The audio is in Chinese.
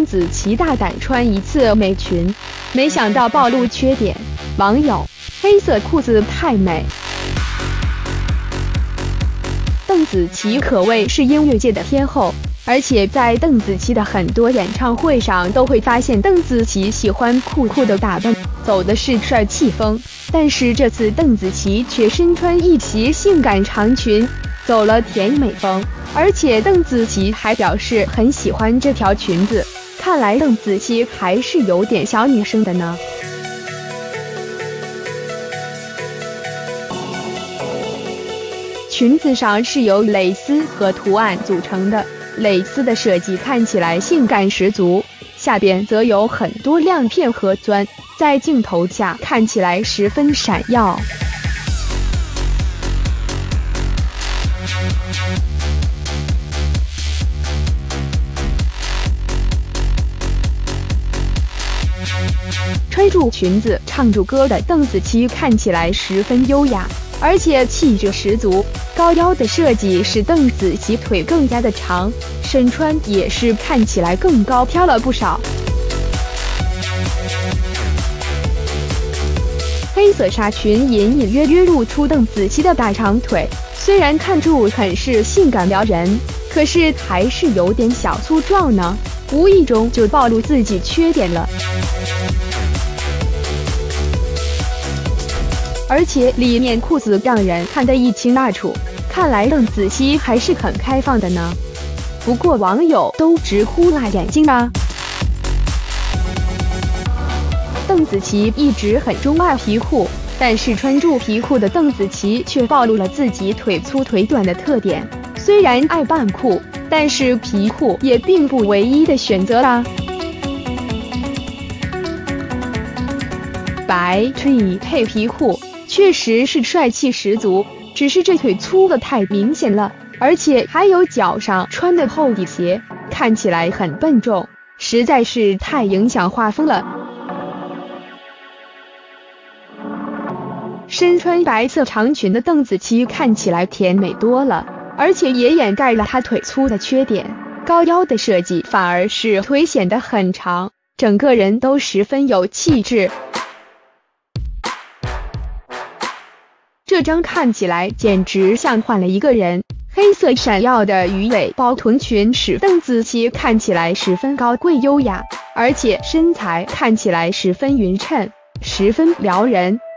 邓紫棋大胆穿一次美裙，没想到暴露缺点。网友：黑色裤子太美。邓紫棋可谓是音乐界的天后，而且在邓紫棋的很多演唱会上都会发现邓紫棋喜欢酷酷的打扮，走的是帅气风。但是这次邓紫棋却身穿一袭性感长裙，走了甜美风，而且邓紫棋还表示很喜欢这条裙子。看来邓紫棋还是有点小女生的呢。裙子上是由蕾丝和图案组成的，蕾丝的设计看起来性感十足，下边则有很多亮片和钻，在镜头下看起来十分闪耀。穿住裙子唱住歌的邓紫棋看起来十分优雅，而且气质十足。高腰的设计使邓紫棋腿更加的长，身穿也是看起来更高挑了不少。黑色纱裙隐隐约约露出邓紫棋的大长腿，虽然看住很是性感撩人，可是还是有点小粗壮呢，无意中就暴露自己缺点了。而且里面裤子让人看得一清二楚，看来邓紫棋还是很开放的呢。不过网友都直呼辣眼睛啊！邓紫棋一直很钟爱皮裤，但是穿住皮裤的邓紫棋却暴露了自己腿粗腿短的特点。虽然爱扮酷，但是皮裤也并不唯一的选择啊。白 T 配皮裤确实是帅气十足，只是这腿粗的太明显了，而且还有脚上穿的厚底鞋，看起来很笨重，实在是太影响画风了。身穿白色长裙的邓紫棋看起来甜美多了，而且也掩盖了她腿粗的缺点，高腰的设计反而使腿显得很长，整个人都十分有气质。这张看起来简直像换了一个人。黑色闪耀的鱼尾包臀裙使邓紫棋看起来十分高贵优雅，而且身材看起来十分匀称，十分撩人。